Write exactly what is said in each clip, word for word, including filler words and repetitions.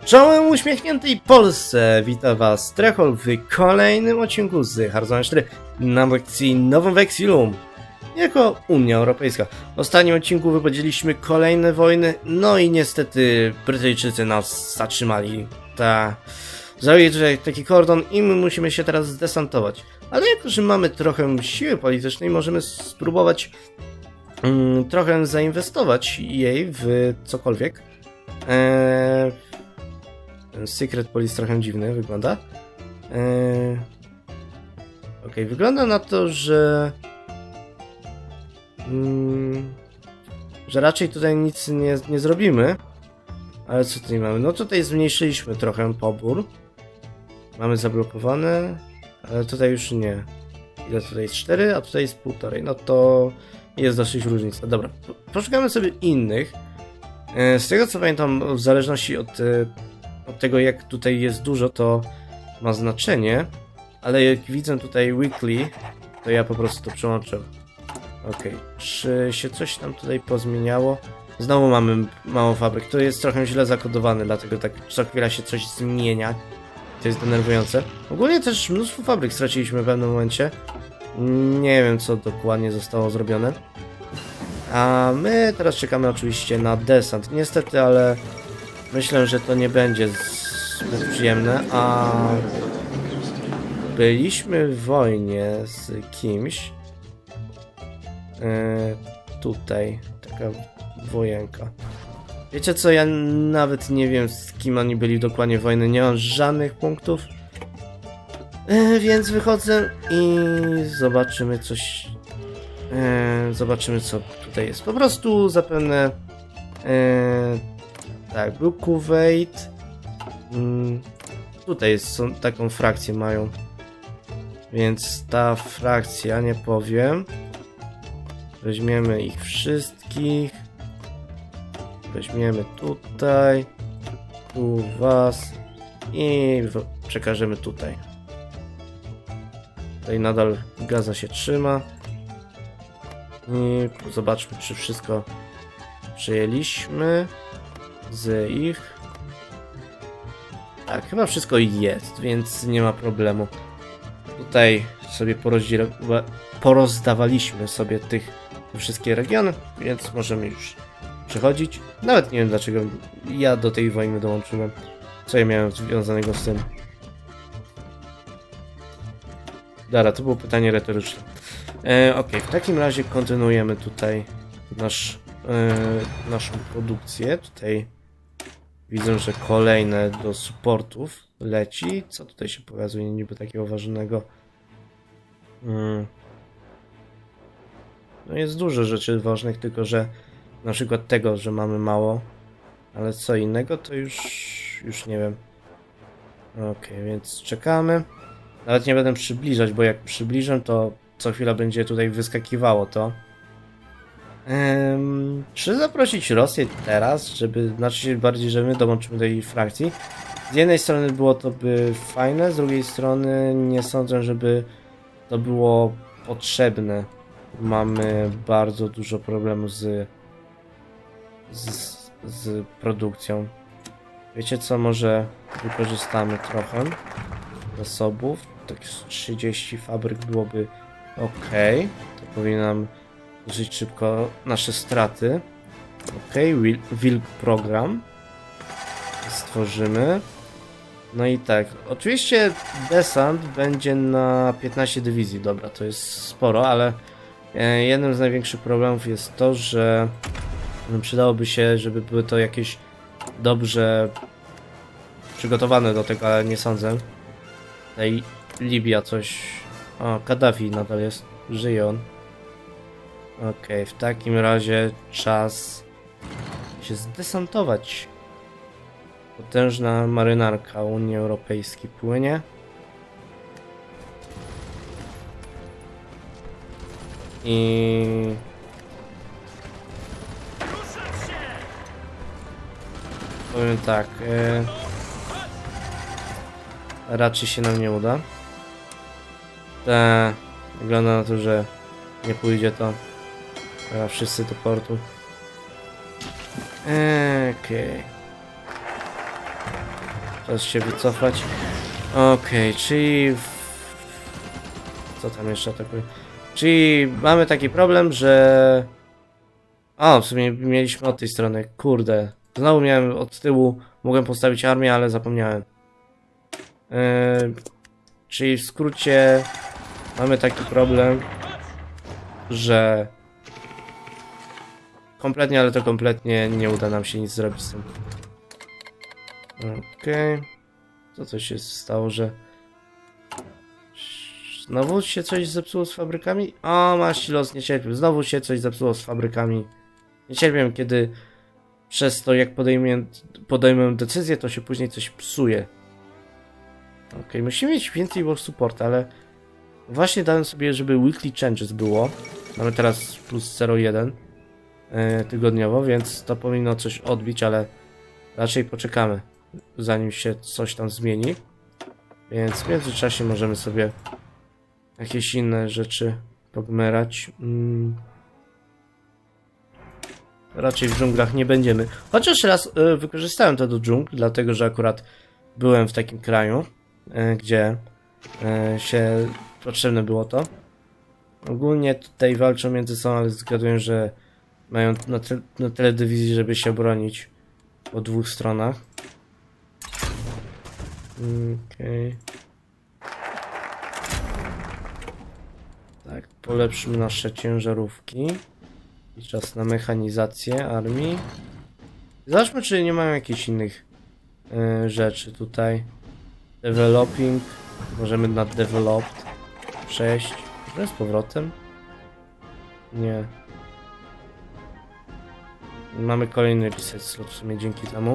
Czołem uśmiechniętej Polsce! Witam was Trechol w kolejnym odcinku z Hearthstone cztery na wersji nową Vexillum jako Unia Europejska. W ostatnim odcinku wypowiedzieliśmy kolejne wojny, no i niestety Brytyjczycy nas zatrzymali. Ta... Zajęli tutaj taki kordon i my musimy się teraz zdesantować. Ale jako, że mamy trochę siły politycznej, możemy spróbować mm, trochę zainwestować jej w cokolwiek. Eee... Ten Secret Police trochę dziwny wygląda. Eee... Ok, wygląda na to, że... Mm, że raczej tutaj nic nie, nie zrobimy. Ale co tutaj mamy? No tutaj zmniejszyliśmy trochę pobór. Mamy zablokowane, ale tutaj już nie. Ile tutaj jest? cztery, a tutaj jest półtorej. No to jest dosyć różnica. Dobra, poszukamy sobie innych. Z tego co pamiętam, w zależności od, od tego jak tutaj jest dużo, to ma znaczenie. Ale jak widzę tutaj weekly, to ja po prostu to przełączę. Ok, czy się coś tam tutaj pozmieniało? Znowu mamy mało fabryk. To jest trochę źle zakodowane, dlatego tak co chwila się coś zmienia. To jest denerwujące. Ogólnie też mnóstwo fabryk straciliśmy w pewnym momencie. Nie wiem, co dokładnie zostało zrobione. A my teraz czekamy oczywiście na desant. Niestety, ale myślę, że to nie będzie zbyt przyjemne. A byliśmy w wojnie z kimś. Yy, tutaj taka wojenka. Wiecie co, ja nawet nie wiem, z kim oni byli dokładnie wojny, nie mam żadnych punktów. E, więc wychodzę i zobaczymy coś. E, zobaczymy co tutaj jest. Po prostu zapewne e, tak, był Kuwait. Mm, tutaj jest, są, taką frakcję mają. Więc ta frakcja, nie powiem. Weźmiemy ich wszystkich. Weźmiemy tutaj, tu was i przekażemy tutaj. Tutaj nadal Gaza się trzyma. I zobaczmy, czy wszystko przejęliśmy z ich. Tak, chyba wszystko jest, więc nie ma problemu. Tutaj sobie porozdawaliśmy sobie tych wszystkie regiony, więc możemy już przechodzić. Nawet nie wiem dlaczego ja do tej wojny dołączyłem. Co ja miałem związanego z tym? Dobra, to było pytanie retoryczne. E, ok, w takim razie kontynuujemy tutaj nasz, e, naszą produkcję. Tutaj widzę, że kolejne do supportów leci. Co tutaj się pokazuje niby takiego ważnego? Hmm. No jest dużo rzeczy ważnych, tylko że na przykład tego, że mamy mało, ale co innego to już, już nie wiem. Ok, więc czekamy. Nawet nie będę przybliżać, bo jak przybliżę, to co chwila będzie tutaj wyskakiwało to. Ehm, czy zaprosić Rosję teraz, żeby, znaczy bardziej, że my dołączymy do jej frakcji? Z jednej strony było to by fajne, z drugiej strony nie sądzę, żeby to było potrzebne. Mamy bardzo dużo problemów z Z, z produkcją. Wiecie co, może wykorzystamy trochę zasobów. Tak z trzydzieści fabryk byłoby ok. To powinno nam dosyć szybko nasze straty. Ok, Wilk program stworzymy. No i tak, oczywiście desant będzie na piętnaście dywizji. Dobra, to jest sporo, ale jednym z największych problemów jest to, że przydałoby się, żeby były to jakieś dobrze przygotowane do tego, ale nie sądzę. Tutaj Libia coś... O, Kaddafi nadal jest. Żyje on. Okej, w takim razie czas się zdesantować. Potężna marynarka Unii Europejskiej płynie. I... Powiem tak, e... raczej się nam nie uda. Ta... Wygląda na to, że nie pójdzie to. Chyba wszyscy do portu. Okej. Okay. Teraz się wycofać. Okej, okay, czyli... Co tam jeszcze atakuje? Czyli mamy taki problem, że... O, w sumie mieliśmy od tej strony. Kurde. Znowu miałem od tyłu... Mogłem postawić armię, ale zapomniałem. Yy... Czyli w skrócie... Mamy taki problem, że... Kompletnie, ale to kompletnie nie uda nam się nic zrobić z tym. Okej. Okay. To co się stało, że... Znowu się coś zepsuło z fabrykami? O, masz los, nie cierpię. Znowu się coś zepsuło z fabrykami. Nie cierpię, kiedy przez to, jak podejmę, podejmę decyzję, to się później coś psuje. Okej, okay, musimy mieć więcej war support, ale... Właśnie dałem sobie, żeby weekly changes było. Mamy teraz plus zero przecinek jeden yy, tygodniowo, więc to powinno coś odbić, ale raczej poczekamy, zanim się coś tam zmieni. Więc w międzyczasie możemy sobie jakieś inne rzeczy pogmerać. Hmm. Raczej w dżunglach nie będziemy. Chociaż raz yy, wykorzystałem to do dżungl, dlatego że akurat byłem w takim kraju, yy, gdzie yy, się potrzebne było to. Ogólnie tutaj walczą między sobą, ale zgaduję, że mają na, te, na tyle dywizji, żeby się bronić po dwóch stronach. Okej. Okay. Tak, polepszymy nasze ciężarówki. I czas na mechanizację armii. Zobaczmy, czy nie mają jakichś innych y, rzeczy tutaj. Developing. Możemy na developed przejść. Może z powrotem? Nie. Mamy kolejny reset slot w sumie dzięki temu.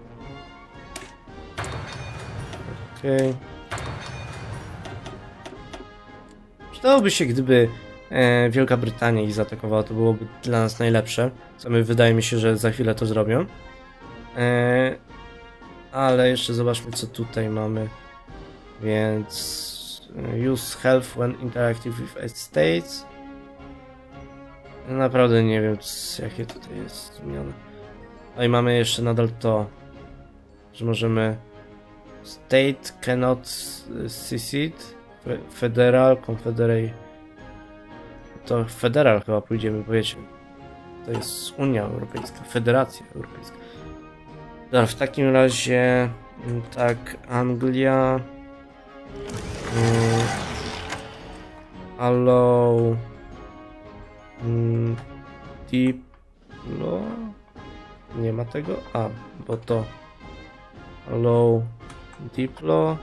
Okej. Okay. Przydałoby się, gdyby e, Wielka Brytania ich zaatakowała, to byłoby dla nas najlepsze. Co my wydaje mi się, że za chwilę to zrobią. E, ale jeszcze zobaczmy, co tutaj mamy. Więc... Use health when interactive with states. Naprawdę nie wiem, jakie tutaj jest zmiany. A i mamy jeszcze nadal to, że możemy state cannot secede, federal, confederate. To federal chyba pójdziemy, bo wiecie, to jest Unia Europejska, Federacja Europejska. Dobra, w takim razie tak, Anglia. Mm, allow mm, Diplo. Nie ma tego? A, bo to allow Diplo.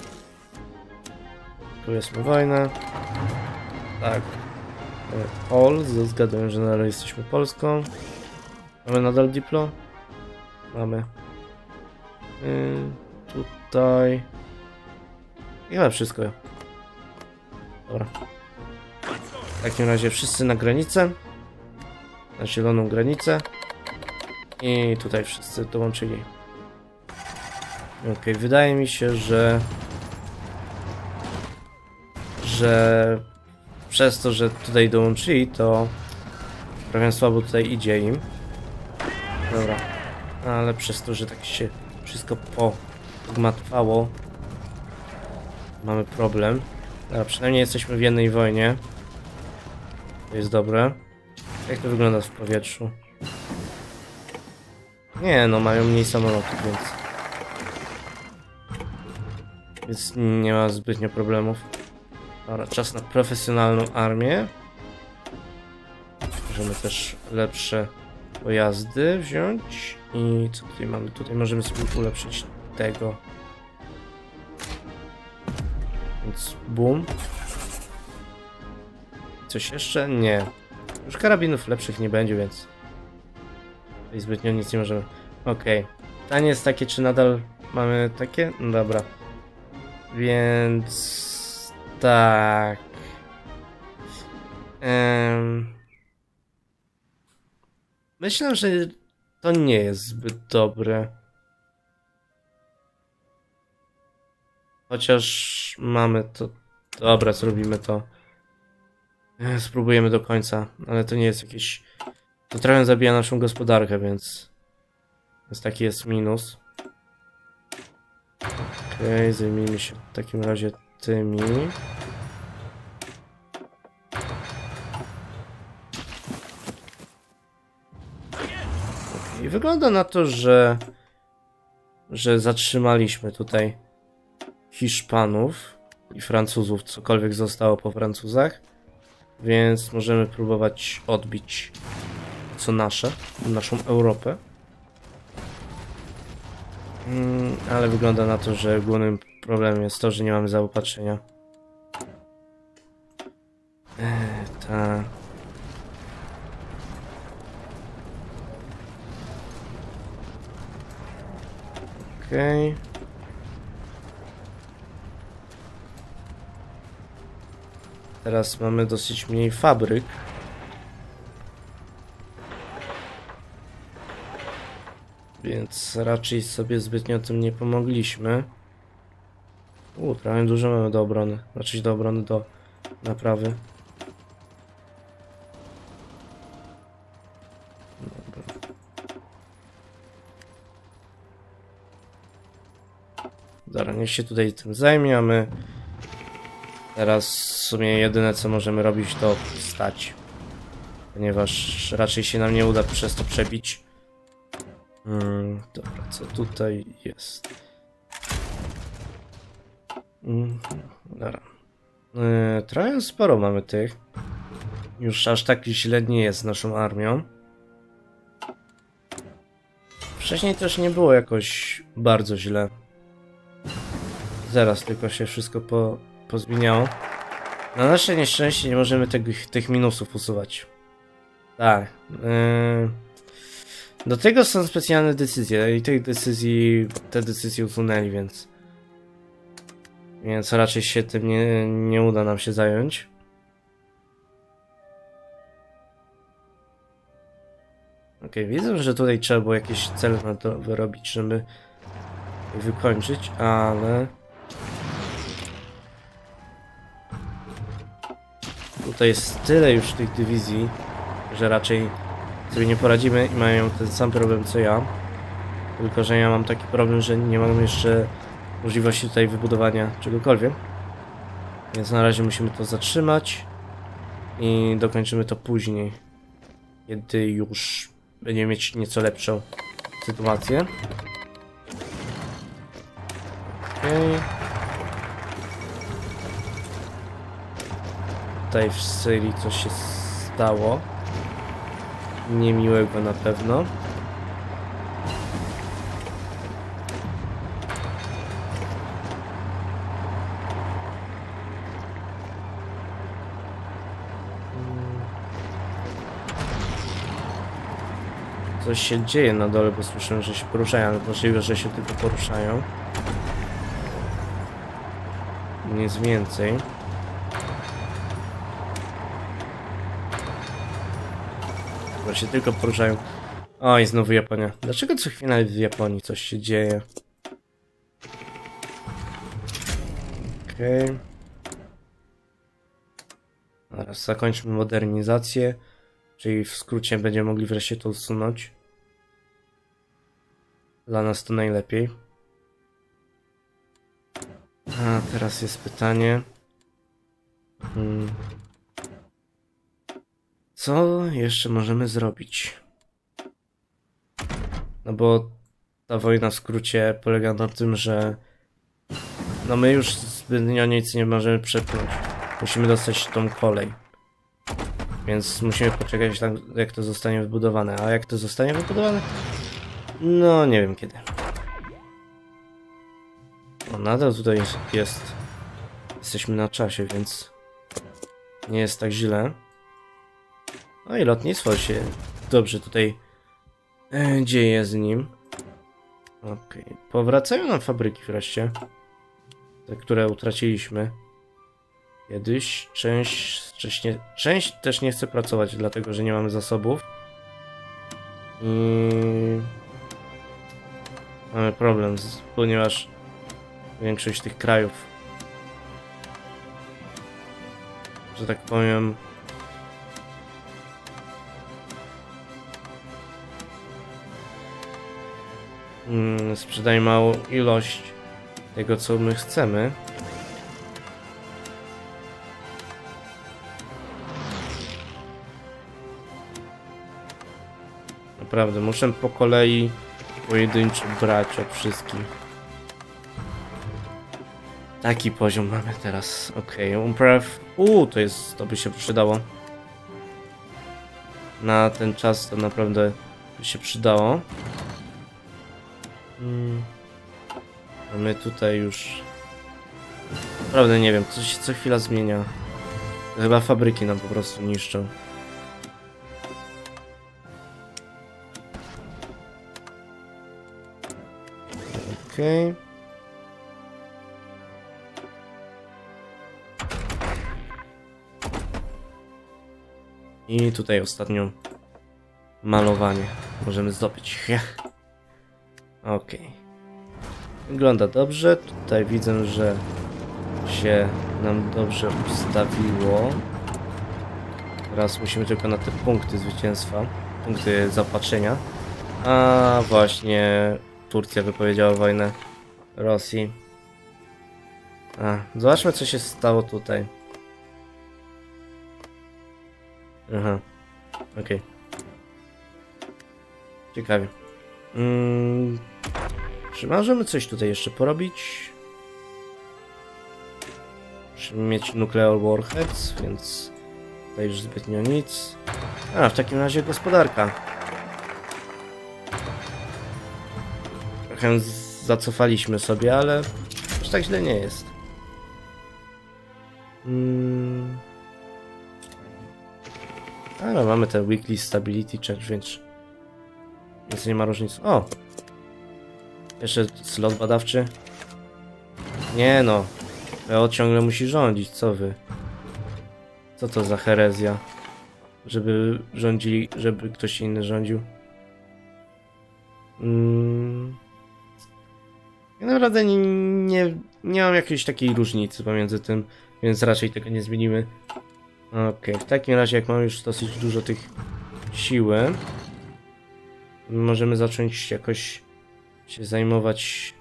Tu jest wojna. Tak. Pol, zgaduję, że nadal jesteśmy Polską. Mamy nadal Diplo? Mamy. Yy, tutaj. I chyba wszystko. Dobra. W takim razie wszyscy na granicę. Na zieloną granicę. I tutaj wszyscy dołączyli. Ok, wydaje mi się, że... Że... Przez to, że tutaj dołączyli, to... Trochę słabo tutaj idzie im. Dobra. Ale przez to, że tak się wszystko pogmatwało, mamy problem. Dobra, przynajmniej jesteśmy w jednej wojnie. To jest dobre. Jak to wygląda w powietrzu? Nie, no mają mniej samolotów, więc... Więc nie ma zbytnio problemów. Dobra, czas na profesjonalną armię. Możemy też lepsze pojazdy wziąć. I co tutaj mamy? Tutaj możemy sobie ulepszyć tego. Więc boom. Coś jeszcze? Nie. Już karabinów lepszych nie będzie, więc... Tutaj zbytnio nic nie możemy... Okej. Okay. Pytanie jest takie, czy nadal mamy takie? No dobra. Więc... Tak... Um... Myślę, że to nie jest zbyt dobre. Chociaż mamy to... Dobra, zrobimy to. Spróbujemy do końca, ale to nie jest jakieś... To trochę zabija naszą gospodarkę, więc... Więc taki jest minus. Okej, zajmijmy się w takim razie tymi. I wygląda na to, że że zatrzymaliśmy tutaj Hiszpanów i Francuzów, cokolwiek zostało po Francuzach, więc możemy próbować odbić co nasze, naszą Europę. Hmm, ale wygląda na to, że głównym problemem jest to, że nie mamy zaopatrzenia. Eee, ta... Okej. Okay. Teraz mamy dosyć mniej fabryk. Więc raczej sobie zbytnio tym nie pomogliśmy. U, trochę dużo mamy do obrony. Znaczy do obrony, do naprawy. Dobra. Dobra, niech się tutaj tym zajmie, a my teraz w sumie jedyne co możemy robić to stać. Ponieważ raczej się nam nie uda przez to przebić. Hmm, dobra, co tutaj jest? Hmm, dobra. Yy, trochę sporo mamy tych. Już aż tak źle nie jest z naszą armią. Wcześniej też nie było jakoś bardzo źle. Zaraz tylko się wszystko po, pozmieniało. Na nasze nieszczęście nie możemy tych, tych minusów usuwać. Tak. Yy... Do tego są specjalne decyzje i tych decyzji, te decyzje usunęli, więc więc raczej się tym nie, nie uda nam się zająć. Ok, widzę, że tutaj trzeba było jakieś cele na to wyrobić, żeby wykończyć, ale tutaj jest tyle już tych dywizji, że raczej sobie nie poradzimy i mają ten sam problem co ja. Tylko że ja mam taki problem, że nie mam jeszcze możliwości tutaj wybudowania czegokolwiek. Więc na razie musimy to zatrzymać i dokończymy to później, kiedy już będziemy mieć nieco lepszą sytuację. Okej. Tutaj w Syrii coś się stało. Niemiłego na pewno. Coś się dzieje na dole, bo słyszę, że się poruszają, ale możliwe, że się tylko poruszają. Nic więcej. Bo się tylko poruszają. Oj, znowu Japonia. Dlaczego co chwilę w Japonii coś się dzieje? Okej. Okay. Teraz zakończmy modernizację. Czyli w skrócie będziemy mogli wreszcie to usunąć. Dla nas to najlepiej. A teraz jest pytanie. Hmm. Co jeszcze możemy zrobić? No bo ta wojna w skrócie polega na tym, że no my już zbytnio nic nie możemy przepchnąć. Musimy dostać tą kolej. Więc musimy poczekać, jak to zostanie wybudowane. A jak to zostanie wybudowane? No nie wiem kiedy. O, nadal tutaj jest, jest. Jesteśmy na czasie, więc nie jest tak źle. No i lotnictwo się dobrze tutaj e, dzieje z nim. Okej. Okay. Powracają nam fabryki wreszcie. Te, które utraciliśmy kiedyś. Część, część, nie, część też nie chce pracować, dlatego że nie mamy zasobów. I mamy problem, z, ponieważ większość tych krajów, że tak powiem, mm, sprzedaje małą ilość tego, co my chcemy. Naprawdę, muszę po kolei pojedynczo brać od wszystkich. Taki poziom mamy teraz. Okej, okay. Upraw. Uuu, to jest, to by się przydało. Na ten czas to naprawdę by się przydało. Hmm. A my tutaj już... Naprawdę nie wiem, coś się co chwila zmienia. Chyba fabryki nam po prostu niszczą. Okej. Okay. I tutaj ostatnio malowanie możemy zdobyć. Okej. Okay. Wygląda dobrze. Tutaj widzę, że się nam dobrze ustawiło. Teraz musimy tylko na te punkty zwycięstwa, punkty zaopatrzenia. A właśnie Turcja wypowiedziała wojnę Rosji. A, zobaczmy, co się stało tutaj. Aha, okej. Okay. Ciekawie. Mm, czy możemy coś tutaj jeszcze porobić? Musimy mieć nuclear warheads, więc tutaj już zbytnio nic. A, w takim razie gospodarka. Trochę zacofaliśmy sobie, ale aż tak źle nie jest. Hmm. Ale mamy ten weekly stability check, więc więc nie ma różnicy. O! Jeszcze slot badawczy. Nie no. P O ciągle musi rządzić, co wy? Co to za herezja? Żeby rządzili, żeby ktoś inny rządził. Hmm. Ja naprawdę nie, nie, nie mam jakiejś takiej różnicy pomiędzy tym, więc raczej tego nie zmienimy. Okej, okay. W takim razie jak mamy już dosyć dużo tych siły, możemy zacząć jakoś się zajmować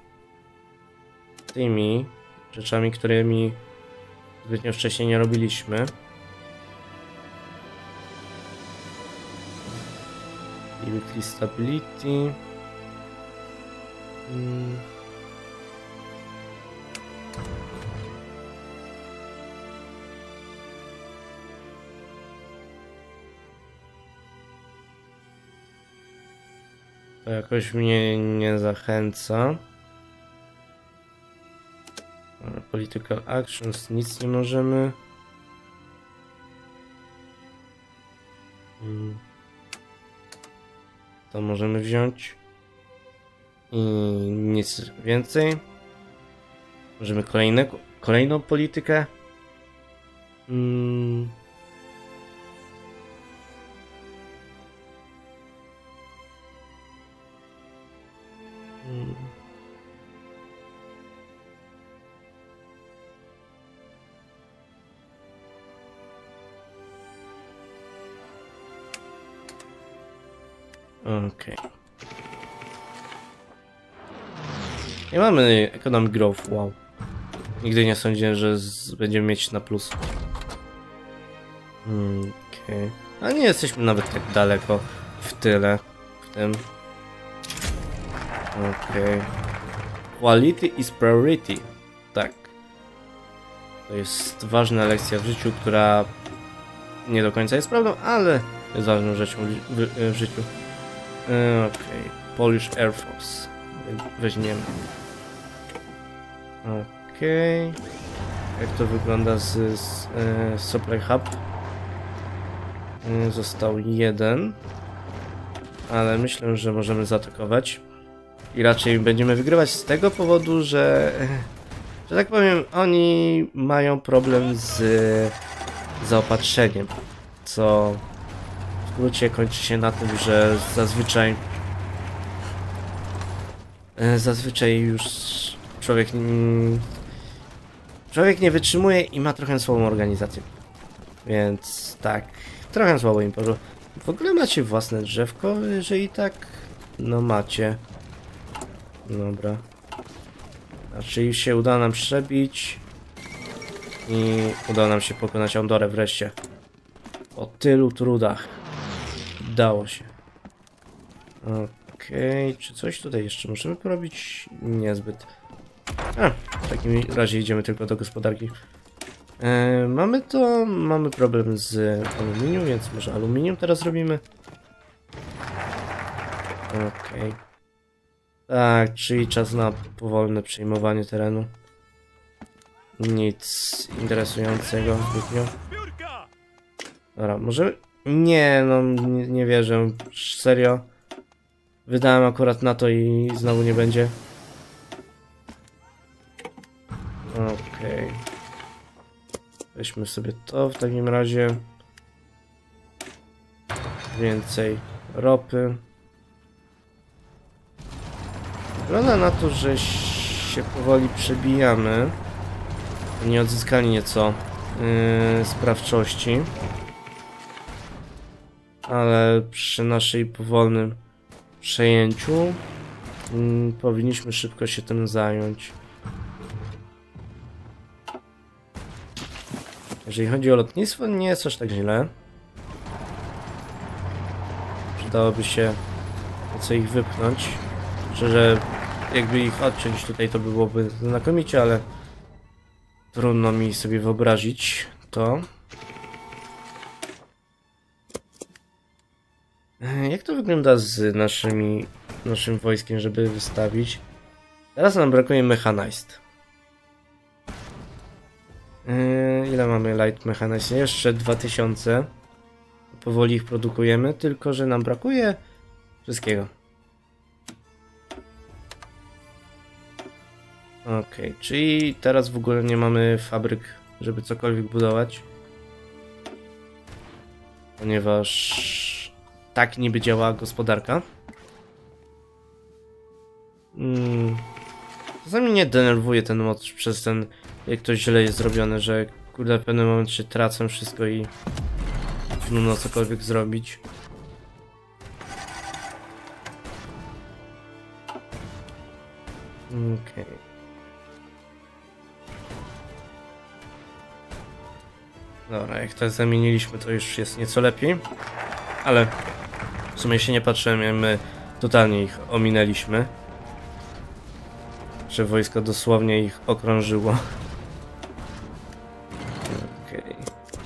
tymi rzeczami, którymi zbytnio wcześniej nie robiliśmy. I weekly stability. Hmm. To jakoś mnie nie zachęca. Political actions, nic nie możemy. To możemy wziąć. I nic więcej. Możemy kolejne, kolejną politykę. Hmm. Hmm. Okej. Okay. Nie mamy economic growth, wow. Nigdy nie sądziłem, że z, będziemy mieć na plus. Hmm, okej. Okay. A nie jesteśmy nawet tak daleko w tyle. W tym. Okej. Okay. Quality is priority. Tak. To jest ważna lekcja w życiu, która nie do końca jest prawdą, ale jest ważną rzeczą w, w, w życiu. Okej. Okay. Polish Air Force. Weźmiemy. Okej. Okay. Jak to wygląda z, z e, Supply Hub? E, został jeden. Ale myślę, że możemy zaatakować. I raczej będziemy wygrywać z tego powodu, że... Że tak powiem, oni mają problem z zaopatrzeniem. Co w skrócie kończy się na tym, że zazwyczaj... Zazwyczaj już człowiek... Człowiek nie wytrzymuje i ma trochę słabą organizację. Więc tak, trochę słabo im poszło. W ogóle macie własne drzewko, jeżeli tak? No macie. Dobra. Znaczy się udało nam przebić i udało nam się pokonać Andorę wreszcie. Po tylu trudach. Udało się. Okej, okay. Czy coś tutaj jeszcze możemy porobić? Niezbyt. A, w takim razie idziemy tylko do gospodarki. E, mamy to, mamy problem z aluminium, więc może aluminium teraz robimy. Okej. Okay. Tak, czyli czas na powolne przejmowanie terenu. Nic interesującego zbytnio. Dobra, może... Nie, no nie, nie wierzę. Serio? Wydałem akurat na to i znowu nie będzie. Okej. Okay. Weźmy sobie to w takim razie. Więcej ropy. Wygląda na to, że się powoli przebijamy. Nie odzyskali nieco yy, sprawczości. Ale przy naszej powolnym przejęciu yy, powinniśmy szybko się tym zająć. Jeżeli chodzi o lotnictwo, nie jest aż tak źle. Przydałoby się co ich wypchnąć. Szczerze, jakby ich odciąć tutaj, to byłoby znakomicie, ale trudno mi sobie wyobrazić to. Jak to wygląda z naszymi, naszym wojskiem, żeby wystawić? Teraz nam brakuje mechanized. Yy, ile mamy light mechanized? Jeszcze dwa tysiące. Powoli ich produkujemy, tylko że nam brakuje wszystkiego. Okej, okay, czyli teraz w ogóle nie mamy fabryk, żeby cokolwiek budować. Ponieważ tak niby działa gospodarka. Hmm. Czasami mnie denerwuje ten mod przez ten, jak to źle jest zrobione, że kurde w pewnym momencie tracę wszystko i trudno cokolwiek zrobić. Okej. Okay. Dobra, jak to zamieniliśmy, to już jest nieco lepiej. Ale w sumie się nie patrzyłem, my totalnie ich ominęliśmy. Że wojsko dosłownie ich okrążyło. Okej. Okay.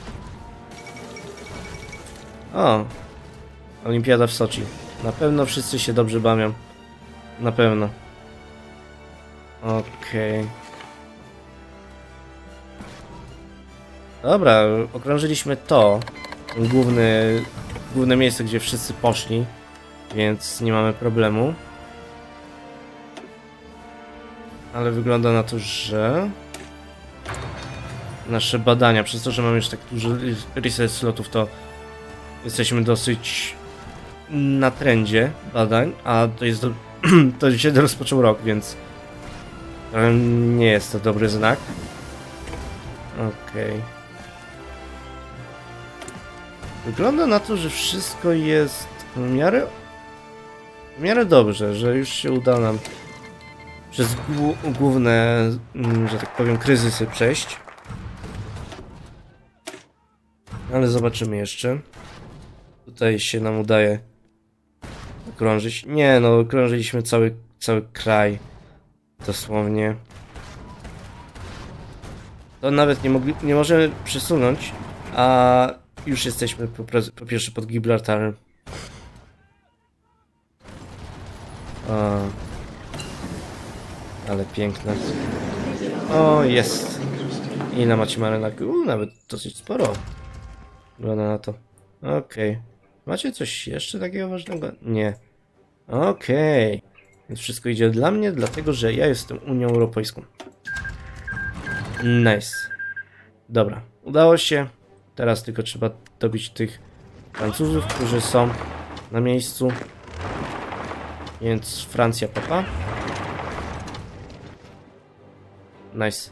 O! Olimpiada w Soczi. Na pewno wszyscy się dobrze bawią. Na pewno. Okej. Okay. Dobra, okrążyliśmy to. Główny, główne miejsce, gdzie wszyscy poszli. Więc nie mamy problemu. Ale wygląda na to, że nasze badania, przez to, że mamy już tak dużo research slotów, to jesteśmy dosyć na trendzie badań, a to jest do... to się rozpoczął rok, więc nie jest to dobry znak. Okej. Okay. Wygląda na to, że wszystko jest w miarę w miarę dobrze, że już się uda nam przez główne, że tak powiem, kryzysy przejść. Ale zobaczymy jeszcze. Tutaj się nam udaje okrążyć. Nie no, okrążyliśmy cały, cały kraj. Dosłownie. To nawet nie, mogli, nie możemy przesunąć, a już jesteśmy po, po pierwsze pod Gibraltarem. O. Ale piękne. O, jest. I na macie marynarki. Uuu, nawet dosyć sporo. Wygląda na to. Okej. Okay. Macie coś jeszcze takiego ważnego? Nie. Okej. Okay. Więc wszystko idzie dla mnie, dlatego że ja jestem Unią Europejską. Nice. Dobra. Udało się. Teraz tylko trzeba dobić tych Francuzów, którzy są na miejscu. Więc Francja papa. Nice.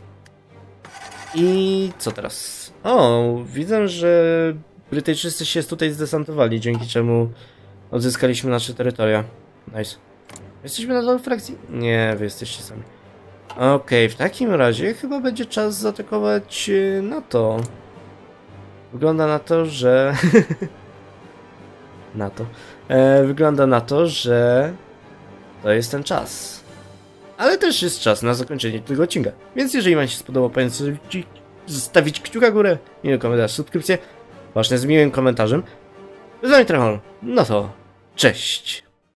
I co teraz? O, widzę, że Brytyjczycy się tutaj zdesantowali, dzięki czemu odzyskaliśmy nasze terytoria. Nice. Jesteśmy na dole frakcji? Nie, wy jesteście sami. Okej, okay, w takim razie chyba będzie czas zaatakować NATO. Wygląda na to, że... na to. E, wygląda na to, że... to jest ten czas. Ale też jest czas na zakończenie tego odcinka. Więc jeżeli wam się spodobał, pamiętajcie zostawić kciuka w górę, miły komentarz, subskrypcję. Ważne z miłym komentarzem. Z wami Trachol. No to cześć.